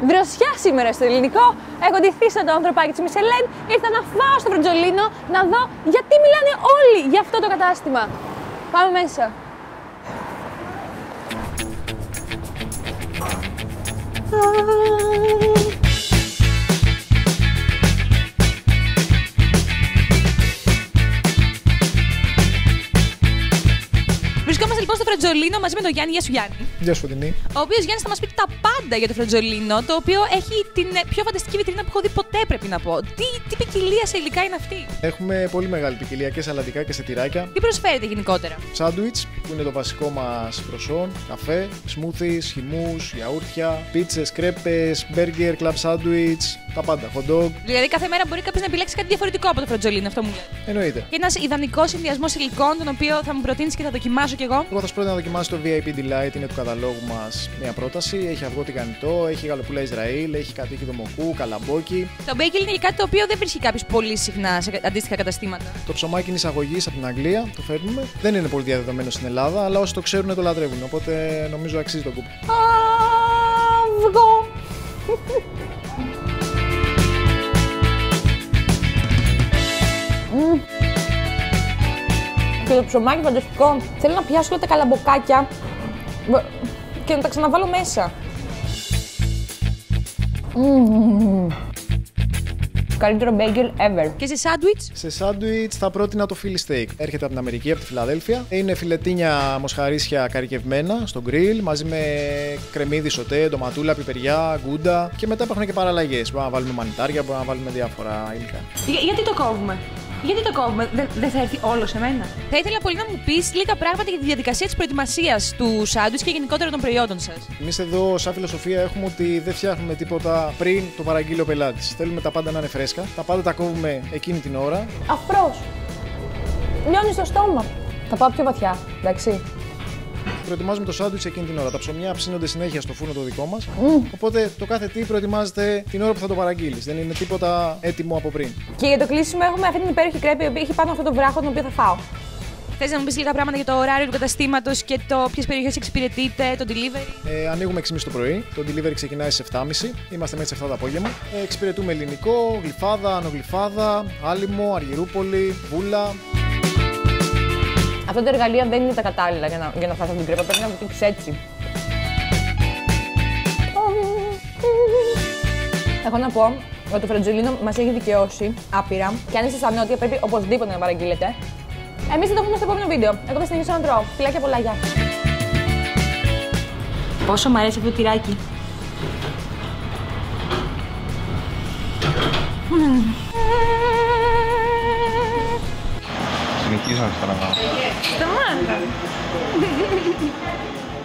Δροσιά σήμερα στο ελληνικό. Έχω ντυθεί σαν το ανθρωπάκι της Μισελέν. Ήρθα να φάω στο Φροντζολίνο να δω γιατί μιλάνε όλοι για αυτό το κατάστημα. Πάμε μέσα. Βρισκόμαστε λοιπόν στο Φροντζολίνο μαζί με τον Γιάννη. Γεια σου, Γιάννη. Γεια σου, Φωτεινή. Ο οποίος Γιάννης θα μας πει τα πάντα για το Φροντζολίνο, το οποίο έχει την πιο φανταστική βιτρίνα που έχω δει ποτέ, πρέπει να πω. Τι ποικιλία σε υλικά είναι αυτή? Έχουμε πολύ μεγάλη ποικιλία και σαλατικά και σε τυράκια. Τι προσφέρετε γενικότερα? Σάντουιτς, που είναι το βασικό μας προσόν, καφέ, σμούθις, χυμούς, γιαούρτια, πίτσες, κρέπες, μπέργκερ, κλαμπ σάντουιτς, τα πάντα, hot dog. Δηλαδή κάθε μέρα μπορεί κάποιος να επιλέξει κάτι διαφορετικό από το Φροντζολίνο, αυτό μου λέει. Εννοείται. Και ένας ιδανικός συνδυασμός υλικών, τον οποίο θα μου προτείνεις και θα δοκιμάσω κι εγώ. Εγώ θα σου πρότεινα να δοκιμάσεις το VIP Delight, είναι του καταλόγου μας μια πρόταση. Έχει αυγό τηγανιτό, έχει γαλοπούλα Ισραήλ, έχει κατοίκι δομοκού, καλαμπόκι. Το μπέικελ είναι κάτι το οποίο δεν βρίσκει κάποιος πολύ συχνά σε αντίστοιχα καταστήματα. Το ψωμάκι είναι εισαγωγής από την Αγγλία, το φέρνουμε. Δεν είναι πολύ διαδεδομένο στην Ελλάδα, αλλά όσοι το ξέρουν το λατρεύουν. Οπότε νομίζω αξίζει τον κόπο. Αυγό! Και το ψωμάκι φανταστικό. Θέλω να πιάσω όλα τα καλαμποκάκια και να τα ξαναβάλω μέσα. Καλύτερο μπέικελ ever. Και σε σάντουιτς? Σε σάντουιτς θα πρότεινα το Philly Steak. Έρχεται από την Αμερική, από τη Φιλαδέλφια. Είναι φιλετίνια μοσχαρίσια καρικευμένα στο γκριλ, μαζί με κρεμμύδι σοτέ, ντοματούλα, πιπεριά, γκούντα. Και μετά υπάρχουν και παραλλαγές. Μπορούμε να βάλουμε μανιτάρια, μπορούμε να βάλουμε διάφορα υλικά. Γιατί το κόβουμε? Γιατί το κόβουμε, δεν θα έρθει όλο σε μένα? Θα ήθελα πολύ να μου πεις λίγα πράγματα για τη διαδικασία της προετοιμασίας του σάντουιτς και γενικότερα των προϊόντων σας. Εμείς εδώ, σαν φιλοσοφία, έχουμε ότι δεν φτιάχνουμε τίποτα πριν το παραγγείλει ο πελάτης. Θέλουμε τα πάντα να είναι φρέσκα. Τα πάντα τα κόβουμε εκείνη την ώρα. Αφρός. Λιώνει στο στόμα. Θα πάω πιο βαθιά, εντάξει. Προετοιμάζουμε το σάντουιτς εκείνη την ώρα. Τα ψωμιά ψήνονται συνέχεια στο φούρνο το δικό μας. Οπότε το κάθε τι προετοιμάζεται την ώρα που θα το παραγγείλεις. Δεν είναι τίποτα έτοιμο από πριν. Και για το κλείσιμο έχουμε αυτή την υπέροχη κρέπη, η οποία έχει πάνω αυτό το βράχο, τον οποίο θα φάω. Θες να μου πεις λίγα πράγματα για το ωράριο του καταστήματος και το ποιες περιοχές εξυπηρετείτε, το delivery? Ανοίγουμε 6.30 το πρωί. Το delivery ξεκινάει στις 7.30. Είμαστε μέχρι τις 7 το απόγευμα. Εξυπηρετούμε ελληνικό, γλυφάδα, ανογλυφάδα, άλυμο, αργυρούπολη, βούλα. Αυτά τα εργαλεία δεν είναι τα κατάλληλα για να φας αυτή την κρέπα, πρέπει να το πήξεις έτσι. Έχω να πω ότι το Φροντζολίνο μας έχει δικαιώσει άπειρα και αν είστε στα νότια πρέπει οπωσδήποτε να παραγγείλετε. Εμείς θα το πούμε στο επόμενο βίντεο. Εγώ θα συνεχίσω να τρώω. Φιλάκια πολλά, γεια. Πόσο μου αρέσει αυτό το τυράκι. Συνεχίζω να στραβάω. Σταμάτα.